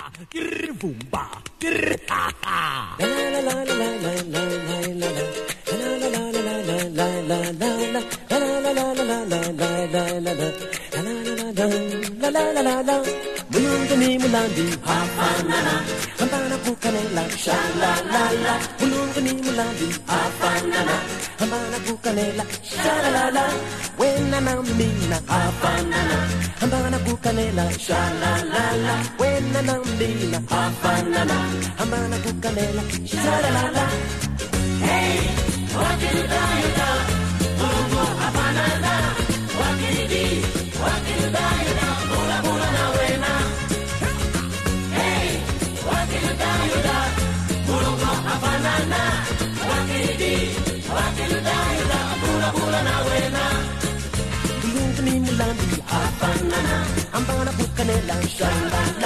grr boomba, grr ha ha. La la la la la la la la la. La la la la la la la la la. La la la la la la la la la. La la la la la. Mulungu ni mulandi, ha ha na na. Hambana kukanela, sha la la la. Mulungu ni mulandi, ha ha na na. Hambana kukanela, sha la la la. When I'm mina, ha ha na na. Hambana kukanela, sha la la la. When I'm mina, ha ha na na. Hambana kukanela, sha la la la. Hey, what can you do? You do. Mulungu hapanana. What can you do? What can you do? You do. Mula mula na wena. Hey, what can you do? You do. Mulungu hapanana. What can you do? What can you do? You do. Mula mula na wena. Mulungu ni mulandi hapanana. Ambana bukanela shala.